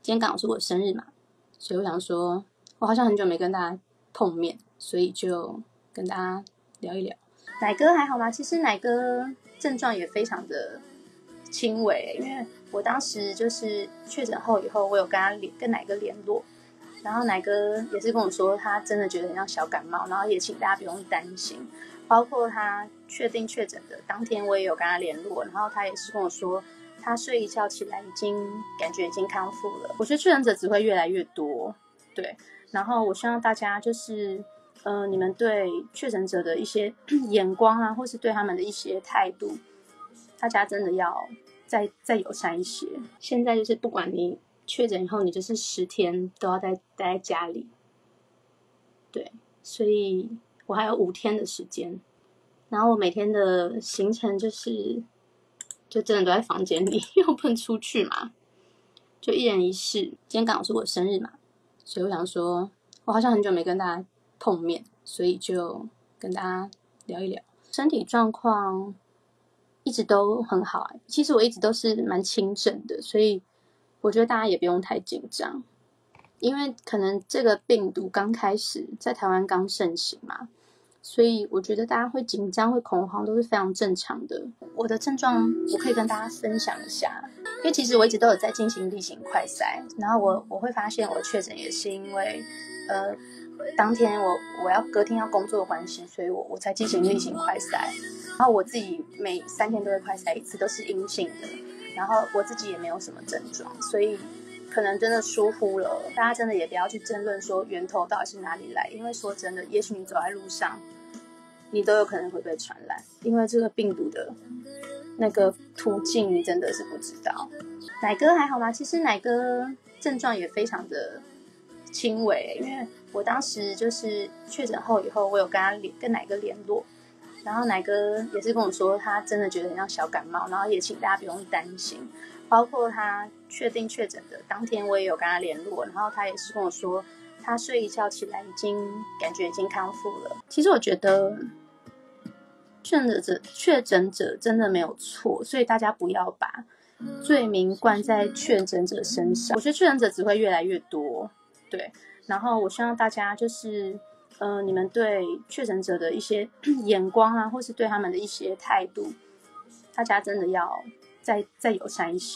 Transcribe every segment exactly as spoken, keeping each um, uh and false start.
今天刚好是我的生日嘛，所以我想说，我好像很久没跟大家碰面，所以就跟大家聊一聊。奶哥还好吗？其实奶哥症状也非常的轻微，因为我当时就是确诊后以后，我有跟他跟奶哥联络，然后奶哥也是跟我说，他真的觉得很像小感冒，然后也请大家不用担心。包括他确定确诊的当天，我也有跟他联络，然后他也是跟我说，他睡一觉起来已经感觉已经康复了。我觉得确诊者只会越来越多，对。然后我希望大家就是，呃，你们对确诊者的一些眼光啊，或是对他们的一些态度，大家真的要再再友善一些。现在就是不管你确诊以后，你就是十天都要待待在家里，对，所以我还有五天的时间，然后我每天的行程就是就真的都在房间里，因为我不能出去嘛，就一人一室。今天刚好是我的生日嘛，所以我想说，我好像很久没跟大家碰面，所以就跟大家聊一聊。身体状况一直都很好、欸，其实我一直都是蛮轻症的，所以我觉得大家也不用太紧张。因为可能这个病毒刚开始在台湾刚盛行嘛，所以我觉得大家会紧张会恐慌都是非常正常的。我的症状我可以跟大家分享一下，因为其实我一直都有在进行例行快筛，然后我我会发现我确诊也是因为呃当天我我要隔天要工作的关系，所以我我才进行例行快筛，然后我自己每三天都会快筛一次，都是阴性的，然后我自己也没有什么症状，所以可能真的疏忽了，大家真的也不要去争论说源头到底是哪里来，因为说真的，也许你走在路上，你都有可能会被传染，因为这个病毒的那个途径你真的是不知道。奶哥还好吗？其实奶哥症状也非常的轻微，因为我当时就是确诊后以后，我有跟他跟奶哥联络，然后奶哥也是跟我说，他真的觉得很像小感冒，然后也请大家不用担心。包括他确定确诊的当天，我也有跟他联络，然后他也是跟我说，他睡一觉起来已经感觉已经康复了。其实我觉得确诊者确诊者真的没有错，所以大家不要把罪名冠在确诊者身上。我觉得确诊者只会越来越多，对。然后我希望大家就是，呃，你们对确诊者的一些眼光啊，或是对他们的一些态度，大家真的要再再友善一些。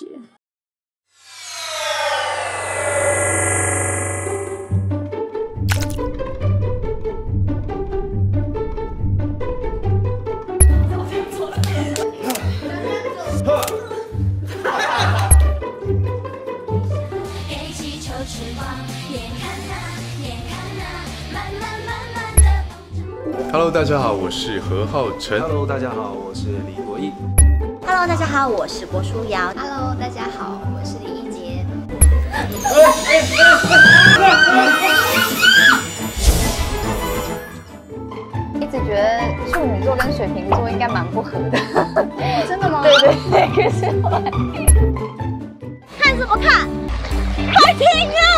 Hello， 大家好，我是何浩晨。 Hello， 大家好，我是李国毅。 Hello， 大家好，我是郭书瑶。 Hello， 大家好，我是李一杰。 一直觉得处女座跟水瓶座应该蛮不合的。 真的吗？ 对对对，可是后来看什么看？快停啊！